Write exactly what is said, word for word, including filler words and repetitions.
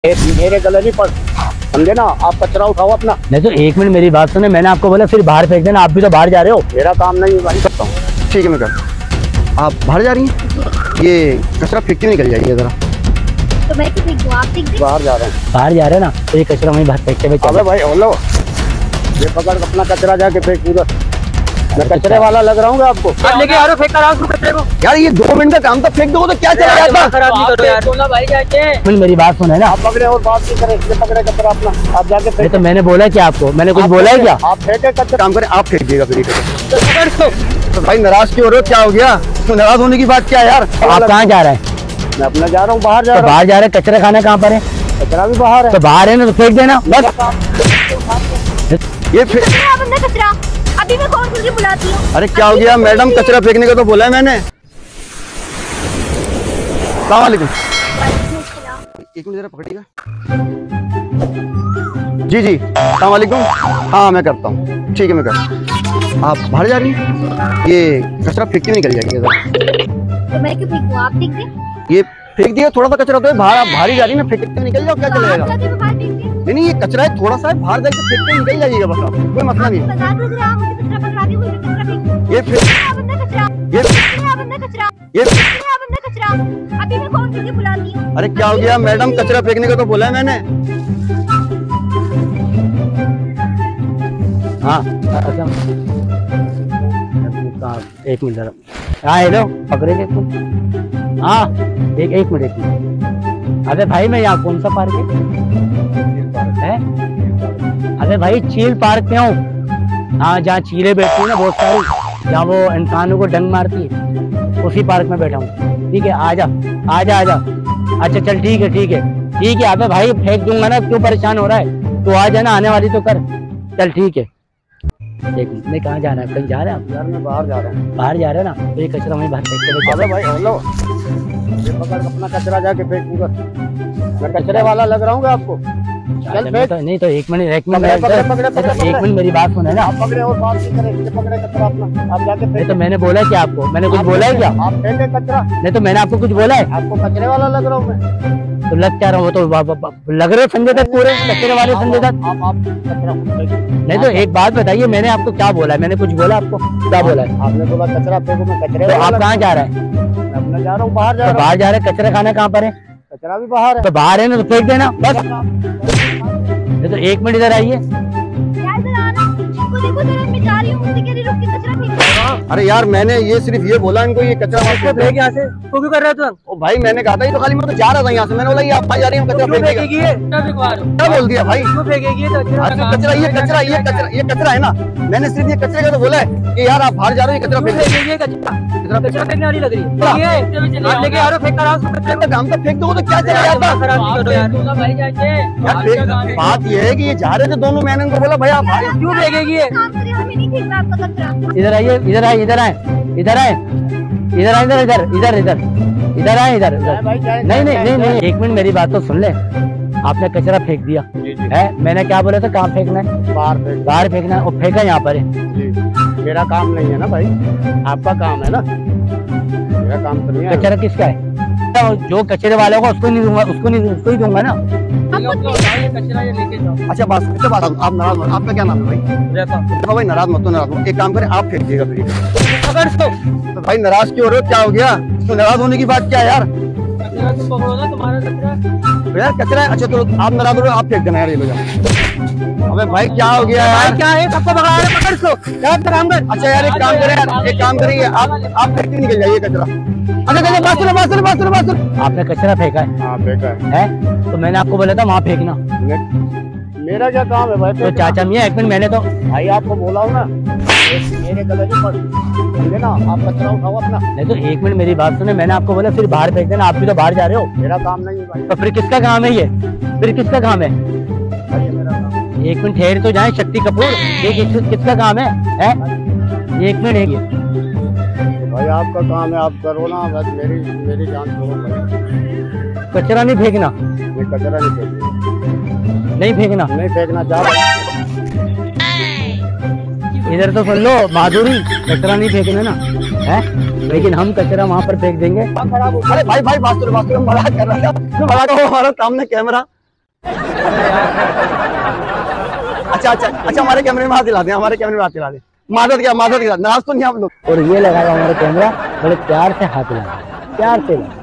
मेरे गले नहीं पड़, समझे ना। आप कचरा उठाओ अपना। नहीं तो एक मिनट मेरी बात सुने, मैंने आपको बोला फिर बाहर फेंक देना, आप भी तो बाहर जा रहे हो। मेरा काम नहीं है भाई, करता हूँ। ठीक है मैं करता। आप बाहर जा रही हैं, ये कचरा फेंकते निकल जाइए जरा। तो मैं तो फेंक दूँ, आप फेंक दें। बाहर जा रहे हैं, बाहर जा रहे हैं ना, तो ये कचरा वहीं बाहर फेंकते हुए चलो। भाई हेलो, ये पकड़ अपना कचरा जाके फेंक उधर। मैं कचरे वाला लग रहा हूँ आपको। लेके आ रहे हो, फेंक कर आओ कचरे को। यार ये दो मिनट का काम तो फेंक दो तो क्या चला जाता। खराब नहीं करो यार, बोला भाई जाके। मेरी बात सुने ना, आप पकड़े और बात नहीं करें, इसलिए पकड़े कचरा अपना, आप जाके नहीं फेंक। तो मैंने बोला क्या आपको, मैंने कुछ बोला है क्या? आप फेंके कचरा। काम करें आप फेंक दिएगा फिर ये कचरा। पकड़ इसको। तो भाई नाराज क्यों हो रहे हो, क्या हो गया? तो नाराज होने की बात क्या है यार? आप कहाँ जा रहे हैं? मैं अपना जा रहा हूँ, बाहर जा तो रहा हूँ। बाहर जा रहे हैं, कचरा खाना कहाँ पर है? कचरा भी बाहर है। तो बाहर है ना, तो फेंक देना बस। ये फेंक। कचरा अभी मैं कॉल करके बुलाती हूँ। अरे क्या हो गया मैडम, कचरा फेंकने का तो बोला है मैंने। सलाम वालेकुम। एक मिनट जरा पकड़िएगा। जी जी सलाम वालेकुम। हाँ मैं करता हूँ, ठीक है मैं करता। आप बाहर जा रही हैं, ये कचरा फेंकते निकल जाएगी जरा। तो मैं क्यों फेंक दूँ, आप फेंक दें। ये फेंक दिया, थोड़ा सा कचरा तो है बाहर, आप बाहर ही जा रही है ना, फेंकते निकल जाओ, क्या तो आप चलेगा? जाते हो, बाहर फेंक दें। नहीं नहीं ये कचरा है, थोड़ा सा है, बाहर जाके फेंकते निकल जाइएगा बस, आप कोई मसला नहीं है। बाजार में जरा मुझे कचरा पकड़ा दे, कोई भी कचरा फेंक दो। ये फेंक आप अंदर कचरा, ये आप अंदर कचरा, ये आप अंदर कचरा। अभी मैं कॉल करके बुलाती हूँ। अरे क्या हो गया मैडम, कचरा फेंकने का तो बोला है मैंने। हाँ अच्छा, एक मिनट जरा। हाँ हेलो, पकड़ेगे तुम? हाँ एक एक मिनट एक मिनट। अरे भाई मैं यहाँ कौन सा पार्क है? है? अरे भाई चील पार्क में हूँ। हाँ जहाँ चीलें बैठती है ना बहुत सारी, जहाँ वो इंसानों को डंग मारती है, उसी पार्क में बैठा हूँ। ठीक है आजा आजा आजा। अच्छा चल ठीक है ठीक है ठीक है। अबे भाई फेंक दूंगा ना, क्यों परेशान हो रहा है? तो आ जाना, आने वाली तो कर। चल ठीक है। एक मिनट, नहीं कहाँ जा रहा है? कहीं जा रहे हैं आप? यार मैं बाहर जा रहा हूँ। बाहर जा रहे हैं ना, तो ये कचरा वहीं बाहर फेंकते हुए चलो। भाई हेलो, ये पकड़ अपना कचरा जाके फेंक उधर। मैं कचरे वाला लग रहा हूँ आपको। चल नहीं फेंक। तो, नहीं तो एक मिनट एक मिनट पकड़े, पकड़े, पकड़े, पकड़े, एक मिनट मेरी बात सुने ना। आप पकड़े और बात नहीं करें, इसलिए पकड़े कचरा अपना, आप जाके नहीं फेंक। तो मैंने बोला क्या आपको, मैंने कुछ आप बोला है क्या? आप फेंके कचरा। नहीं तो मैंने आपको कुछ बोला है? आपको कचरे वाला लग रहा हूँ मैं। तो लग क्या रहा हूँ, तो वा- वा- वा- लग रहे हो संजय दत्त, पूरे कचरे वाले संजय दत्त। आप आप कचरा खुद फेंकिए। नहीं तो एक बात बताइए, मैंने आपको क्या बोला है? मैंने कुछ बोला आपको? क्या बोला है? आपने बोला कचरा फेंको, मैं कचरे तो वाला आप लग- कहाँ जा रहे हैं? मैं अपना जा रहा हूँ, बाहर जा तो रहा हूँ। बाहर जा रहे हैं, कचरा खाना कहाँ पर है? कचरा भी बाहर है। तो बाहर है ना, तो फेंक देना बस। नहीं तो एक मिनट इधर आइए। यार इधर आना, इनको देखो जरा, मैं जा रही हूँ, मुझसे कह रही रुक के कचरा फेंक दो। अरे यार मैंने ये सिर्फ ये बोला इनको, ये कचरा वहाँ फेंक फेंक यहाँ से, तू भी कर रहा है? ओ भाई मैंने कहा था, ये तो खाली मैं तो जा रहा था यहाँ से, मैंने बोला ये आप भाई जा रही हैं कचरा क्यों फेंकेगा। फेंकेगी ये? क्या फेंकवा रहे हो? क्या बोल दिया भाई? क्यों फेंकेगी ये? तो अच्छा अरे काम कचरा ये है, कचरा ये कचरा ये कचरा है ना, मैंने सिर्फ ये कचरे का तो बोला है कि यार आप बाहर जा रहे हो, ये कचरा क्यों फेंक फेंकेगी ये कचरा? कचरा फेंकने वाली लग रही है ये। आप लेके आ रहे हो, फेंक कर आओ कचरे को। काम तो फेंक दो तो क्या चला जाता। खराब नहीं करो यार, बोला भाई जाके। यार फेंक- बात ये है कि ये जा रहे थे दोनों, मैंने इनको बोला भाई आप भाई क्यों फेंकेगी ये? काम करे, हमें नहीं फेंकना आपका कचरा। इधर आइए, इधर आए इधर आए इधर आए इधर आए इधर इधर इधर इधर इधर आए इधर इधर। भाई जाए- नहीं नहीं नहीं नहीं एक मिनट मेरी बात तो सुन ले। आपने कचरा फेंक दिया जी जी है, मैंने क्या बोला था कहाँ फेंकना है? बाहर फेंक। बाहर फेंकना है, और फेंका यहाँ पर है। जी मेरा काम नहीं है ना भाई, आपका काम है ना, मेरा काम तो नहीं है। कचरा किसका है? तो जो कचरे वाले होगा उसको नहीं दूंगा, उसको नहीं उसको ही दूंगा ना। ये कचरा ये लेके जाओ। अच्छा बात अच्छा बात आप नाराज मत, आपका क्या नाम है भाई? रहता देखो भाई नाराज मत तो नाराज मत, एक काम करें आप फेंक दिएगा फिर ये कचरा। पकड़ इसको। तो भाई नाराज क्यों हो रहे हो, क्या हो गया? तो नाराज होने की बात क्या है यार? कचरा तो पकड़ो ना, तुम्हारा कचरा। तो यार कचरा है, अच्छा तो आप नाराज हो रहे हो, आप फेंक देना यार ये लो जाओ। अबे भाई क्या हो गया भाई यार? क्या है, सबको पकड़ा रहे, पकड़ इसको। जा काम कर। अच्छा यार एक काम करें यार, एक काम करिए आप आप फेंक के निकल जाइए कचरा। अच्छा अच्छा बात सुनो बात सुनो बात सुनो बात सुनो। आपने कचरा फेंका है, हाँ फेंका है। है? तो मैंने आपको बोला था वहाँ फेंकना। मे- मेरा क्या काम है भाई? तो फेंकना। चाचा मियाँ एक मिनट, मैंने तो भाई आपको बोला हूँ ना, ये मेरे गले नहीं पड़, समझे ना। आप कचरा उठाओ अपना। नहीं तो एक मिनट मेरी बात सुने, मैंने आपको बोला फिर बाहर फेंक देना, आप भी तो बाहर जा रहे हो। मेरा काम नहीं है भाई, तो फिर किसका काम है ये? फिर किसका काम है? भाई ये मेरा काम है। एक मिनट ठहर तो जाए शक्ति कपूर, ये किस, किसका काम है, है? एक मिनट एक मिनट। तो भाई आपका काम है, आप करो ना, बस मेरी मेरी जान छोड़ो भाई। कचरा नहीं फेंकना, मैं कचरा नहीं फेंकना, नहीं फेंकना। नहीं फेंकना जा भाई। इधर तो सुन लो माधुरी, कचरा नहीं फेंकना ना, है? लेकिन हम कचरा वहाँ पर फेंक देंगे। खराब हो, अरे भाई भाई बात सुनो बात सुनो, मजाक कर रहा था, मजाक हो, हमारा सामने कैमरा अच्छा अच्छा अच्छा, हमारे कैमरे में हाथ दिला दें, हमारे कैमरे में हाथ दिला दें। मादत क्या मादत क्या नाराज तो नहीं आप लोग। और ये लगाएगा हमारा कैमरा, बड़े प्यार से हाथ लगा, प्यार से लगा।